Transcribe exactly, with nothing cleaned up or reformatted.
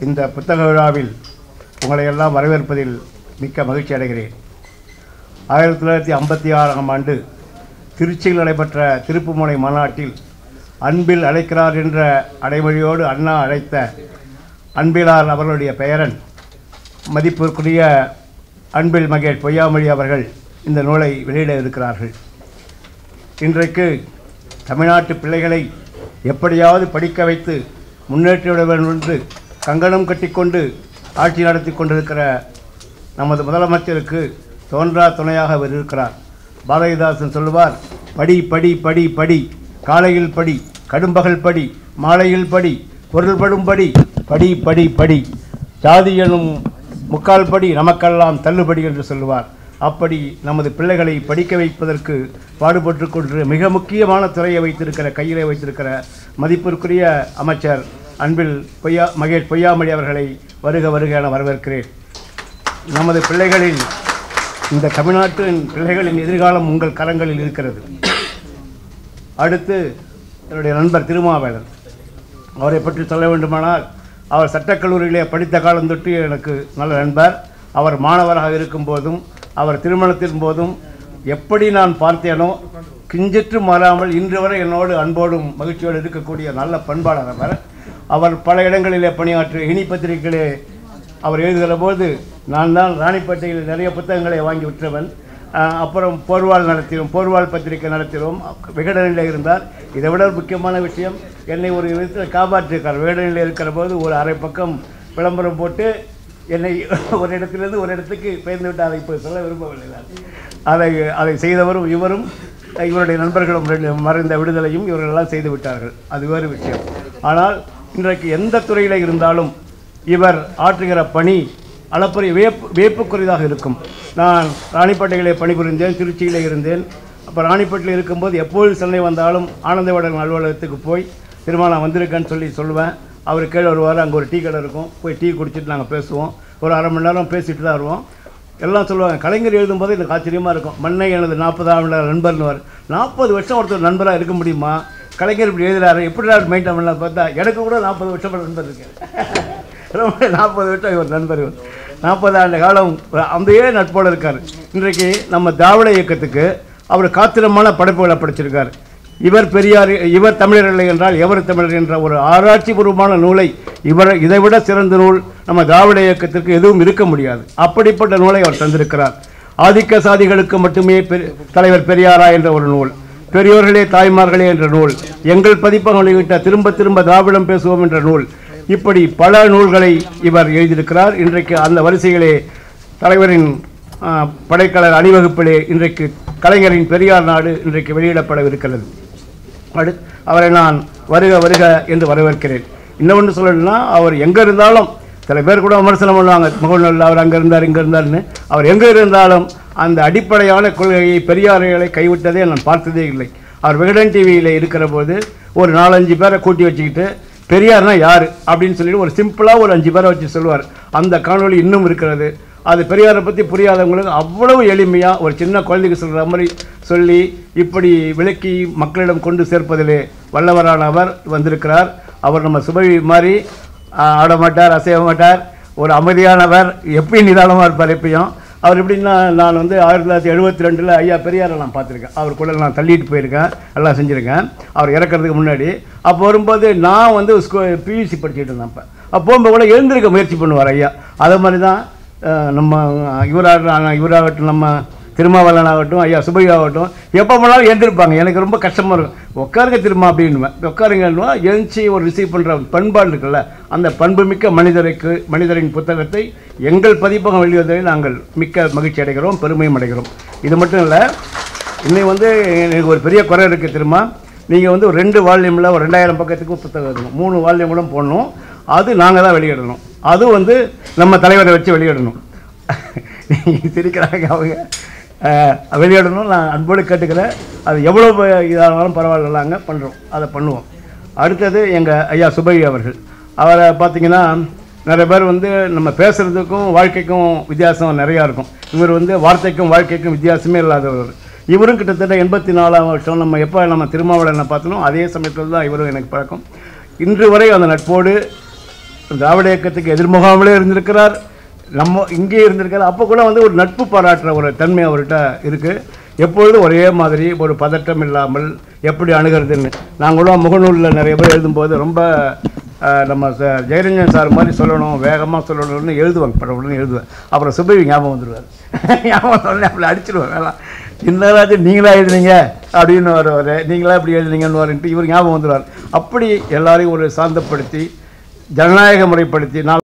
இந்த புத்தக விழாவில் உங்களை எல்லாம் வரவேற்பதில் மிக்க மகிழ்ச்சி அடைகிறேன். ஆயிரத்தி தொள்ளாயிரத்தி ஐம்பத்தி ஆறாம் ஆண்டு திருச்சியில் நடைபெற்ற திருப்புமுனை மாநாட்டில் அன்பில் அழைக்கிறார் என்ற அடைமொழியோடு அண்ணா அழைத்த அன்பிலார் அவர்களுடைய பெயரன் மதிப்பிற்குரிய அன்பில் மகேஷ் பொய்யாமொழி அவர்கள் இந்த நூலை வெளியிட இருக்கிறார்கள். இன்றைக்கு தமிழ்நாட்டு பிள்ளைகளை எப்படியாவது படிக்க வைத்து முன்னேற்றிவிட வேண்டும் என்று கங்கணம் கட்டிக்கொண்டு ஆட்சி நடத்தி கொண்டிருக்கிற நமது முதலமைச்சருக்கு தோன்றா துணையாக அவர் இருக்கிறார். பாரதிதாசன் சொல்லுவார், படி படி படி படி, காலையில் படி, கடும்பகல் படி, மாலையில் படி, பொருள்படும் படி, படி படி படி, ஜாதி எனும் முக்கால் படி நமக்கெல்லாம் தள்ளுபடி என்று சொல்லுவார். அப்படி நமது பிள்ளைகளை படிக்க வைப்பதற்கு பாடுபட்டு கொண்டு மிக முக்கியமான துறையை வைத்திருக்கிற கையிலே வைத்திருக்கிற மதிப்பிற்குரிய அமைச்சர் அன்பில் பொய்யா மகேஷ் பொய்யாமொழி அவர்களை வருக வருக என வரவேற்கிறேன். நமது பிள்ளைகளின் இந்த தமிழ்நாட்டின் பிள்ளைகளின் எதிர்காலம் உங்கள் கரங்களில் இருக்கிறது. அடுத்து என்னுடைய நண்பர் திருமாவேலன், அவரை பற்றி சொல்ல வேண்டுமானால் அவர் சட்டக்கல்லூரியிலே படித்த காலம் தொட்டு எனக்கு நல்ல நண்பர். அவர் மாணவராக இருக்கும்போதும் அவர் திருமணத்தின் போதும் எப்படி நான் பார்த்தேனோ கிஞ்சிற்று மாறாமல் இன்று வரை என்னோடு அன்போடும் மகிழ்ச்சியோடு இருக்கக்கூடிய நல்ல பண்பாளர் அவர். அவர் பல இடங்களிலே பணியாற்றி இனி பத்திரிகைகளே அவர் எழுதுகிற போது நான் தான் ராணிப்பேட்டையில் நிறைய புத்தகங்களை வாங்கி விற்றவன். அப்புறம் போர்வால் நடத்தினோம், போர்வால் பத்திரிகை நடத்தினோம். விகடனில் இருந்தார். இதை விட முக்கியமான விஷயம், என்னை ஒரு விதத்தில் காப்பாற்றிருக்கார். விகடனில் இருக்கிற போது ஒரு அரை பக்கம் விளம்பரம் போட்டு என்னை ஒரு இடத்திலிருந்து ஒரு இடத்துக்கு பெயர்ந்து விட்டு அதை இப்போ சொல்ல விரும்பவில்லை. அதை அதை செய்தவரும் இவரும் இவருடைய நண்பர்களும் மறைந்த விடுதலையும் இவர்களெல்லாம் செய்து விட்டார்கள். அது வேறு விஷயம். ஆனால் இன்றைக்கு எந்த துறையில் இருந்தாலும் இவர் ஆற்றுகிற பணி அளப்பரிய வியப்பு வியப்புக்குரியதாக இருக்கும். நான் ராணிப்பேட்டையிலே பணிபுரிந்தேன், திருச்சியில் இருந்தேன். அப்போ ராணிப்பேட்டையில் இருக்கும்போது எப்போது சென்னை வந்தாலும் ஆனந்தவடன் அலுவலகத்துக்கு போய் திரும்ப நான் வந்திருக்கேன்னு சொல்லி சொல்லுவேன். அவர் கீழே வருவார், அங்கே ஒரு டீ கடை இருக்கும், போய் டீ குடிச்சிட்டு நாங்கள் பேசுவோம். ஒரு அரை மணி நேரம் பேசிட்டு தான் வருவோம். எல்லாம் சொல்லுவாங்க, கலைஞர் எழுதும்போது எனக்கு ஆச்சரியமாக இருக்கும். மண்ணை எனது நாற்பதாம் நண்பர்னுவார். நாற்பது வருஷம் ஒருத்தர் நண்பராக இருக்க முடியுமா? கலைஞர் இப்படி எழுதுறாரு, எப்படி மெயின்டைன் பண்ணலாம் பார்த்தா எனக்கு கூட நாற்பது வருஷம் நண்பர் இருக்கேன். ரொம்ப நாற்பது வருஷம் இவர் நண்பர். இவர் நாற்பது ஆண்டு காலம் அந்தே நட்போடு இருக்கார். இன்றைக்கு நம்ம திராவிட இயக்கத்துக்கு அவர் காத்திரமான படைப்புகளை படிச்சிருக்கார். இவர் பெரியார், இவர் தமிழர் இல்லை என்றால் எவர் தமிழர் என்ற ஒரு ஆராய்ச்சி பூர்வமான நூலை இவர் இதைவிட சிறந்த நூல் நம்ம திராவிட இயக்கத்திற்கு எதுவும் இருக்க முடியாது. அப்படிப்பட்ட நூலை அவர் தந்திருக்கிறார். ஆதிக்க சாதிகளுக்கு மட்டுமே தலைவர் பெரியாரா என்ற ஒரு நூல், பெரியோர்களே தாய்மார்களே என்ற நூல், எங்கள் பதிப்பகம் வெளியிட்ட திரும்ப திரும்ப திராவிடம் பேசுவோம் என்ற நூல், இப்படி பல நூல்களை இவர் எழுதியிருக்கிறார். இன்றைக்கு அந்த வரிசைகளே தலைவரின் படைக்கலர் அணிவகுப்பிலே இன்றைக்கு கலைஞரின் பெரியார் நாடு இன்றைக்கு வெளியிடப்படவிருக்கிறது. அடுத்து அவரை நான் வருக வருக என்று வரவேற்கிறேன். இன்னொன்று சொல்லணும்னா, அவர் எங்கே இருந்தாலும் சில பேர் கூட விமர்சனம் பண்ணுவாங்க, முகநூலில் அவர் அங்கே இருந்தார் இங்கே இருந்தார்னு. அவர் எங்கே இருந்தாலும் அந்த அடிப்படையான கொள்கையை பெரியார்களை கைவிட்டதே நான் பார்த்ததே இல்லை. அவர் விகடன் டிவியில் இருக்கிற போது ஒரு நாலஞ்சு பேரை கூட்டி வச்சுக்கிட்டு பெரியார்னா யார் அப்படின்னு சொல்லிட்டு ஒரு சிம்பிளாக ஒரு அஞ்சு பேரை வச்சு சொல்லுவார். அந்த காணொலி இன்னும் இருக்கிறது. அது பெரியாரை பற்றி புரியாதவங்களுக்கு அவ்வளவு எளிமையாக ஒரு சின்ன குழந்தைக்கு சொல்கிற மாதிரி சொல்லி இப்படி விளக்கி மக்களிடம் கொண்டு சேர்ப்பதிலே வல்லவரான அவர் வந்திருக்கிறார். அவர் நம்ம சுபவி மாதிரி ஆட மாட்டார், அசைய மாட்டார், ஒரு அமைதியானவர், எப்பயும் நிதானமாக இருப்பார். எப்பயும் அவர் எப்படின்னா, நான் வந்து ஆயிரத்தி தொள்ளாயிரத்தி எழுபத்தி ரெண்டில் ஐயா பெரியாரை நான் பார்த்துருக்கேன். அவர் கூட நான் தள்ளிட்டு போயிருக்கேன், எல்லாம் செஞ்சுருக்கேன் அவர் இறக்கிறதுக்கு முன்னாடி. அப்போ வரும்போது நான் வந்து ஸ்கூ பியூசி படிச்சுட்டு இருந்தேன். அப்போ அப்போ போகும்போது கூட எழுந்திருக்க முயற்சி பண்ணுவார் ஐயா. அதே மாதிரி தான் நம்ம இவராக இவராகட்டும், நம்ம திருமாவளவன் ஆகட்டும், ஐயா சுபவி ஆகட்டும், எப்போ போனாலும் எழுந்திருப்பாங்க. எனக்கு ரொம்ப கஷ்டமாக இருக்கும். உட்காருங்க திரும்ப அப்படின்னுவேன். உட்காருங்கன்னா எழுச்சி ஒரு ரிசீவ் பண்ணுற பண்பாடு இருக்குல்ல, அந்த பண்புமிக்க மனிதருக்கு மனிதரின் புத்தகத்தை எங்கள் பதிப்பகம் வெளியிடுவதில் நாங்கள் மிக்க மகிழ்ச்சி அடைகிறோம், பெருமையும் அடைகிறோம். இது மட்டும் இல்லை, இன்னும் வந்து எனக்கு ஒரு பெரிய குறை இருக்குது. திரும்ப நீங்கள் வந்து ஒரு ரெண்டு வால்யூமில் ஒரு ரெண்டாயிரம் பக்கத்துக்கு புத்தகம் இருக்கணும், மூணு வால்யூம் கூட போடணும். அது நாங்கள் தான் வெளியிடணும். அது வந்து நம்ம தலைவரை வச்சு வெளியிடணும். சிரிக்கிறாங்க அவங்க. வெளியிடணும். நான் அன்போடு கேட்டுக்கிறேன். அது எவ்வளோ இதானாலும் பரவாயில்லலாங்க, பண்ணுறோம், அதை பண்ணுவோம். அடுத்தது எங்கள் ஐயா சுபவி அவர்கள். அவரை பார்த்திங்கன்னா நிறைய பேர் வந்து நம்ம பேசுகிறதுக்கும் வாழ்க்கைக்கும் வித்தியாசம் நிறையா இருக்கும். இவர் வந்து வார்த்தைக்கும் வாழ்க்கைக்கும் வித்தியாசமே இல்லாதவர். இவரும் கிட்டத்தட்ட எண்பத்தி நாலாம் வருஷம் நம்ம எப்போ நம்ம திருமாவளவனை பார்த்தோம் அதே சமயத்தில் தான் இவரும் எனக்கு பழக்கம். இன்று வரை அந்த நட்போடு திராவிட இயக்கத்துக்கு எதிர்முகாமலே இருந்திருக்கிறார், நம்ம இங்கே இருந்திருக்காரு. அப்போ கூட வந்து ஒரு நட்பு பாராட்டுற ஒரு தன்மை அவர்கிட்ட இருக்குது. எப்பொழுதும் ஒரே மாதிரி ஒரு பதட்டம் இல்லாமல் எப்படி அணுகிறதுன்னு. நாங்களும் முகநூலில் நிறைய பேர் எழுதும்போது ரொம்ப நம்ம ஜெயரஞ்சன் சார் மாதிரி சொல்லணும், வேகமாக சொல்லணும்னு எழுதுவாங்க, படம் உடனே எழுதுவேன். அப்புறம் சுபவி ஞாபகம் வந்துடுவார், ஞாபகம் சொல்லி அப்படி அடிச்சிடுவேன் வேணாம், இன்னராச்சும் நீங்களா எழுதுனீங்க அப்படின்னு வருவார், நீங்களா இப்படி எழுதுனீங்கன்னு வரன்ட்டு இவர் ஞாபகம் வந்துடுவார். அப்படி எல்லாரையும் ஒரு சாந்தப்படுத்தி ஜனநாயக முறைப்படுத்தி நான்